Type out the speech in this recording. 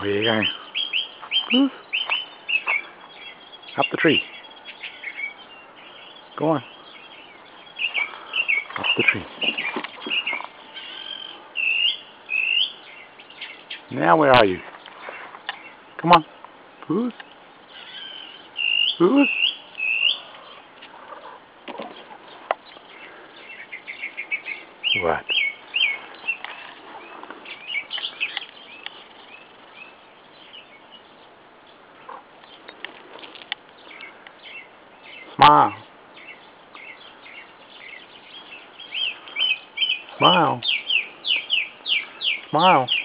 Where are you going? Woo. Up the tree. Go on. Up the tree. Now where are you? Come on. Who's? Who's? What? Smile. Smile. Smile.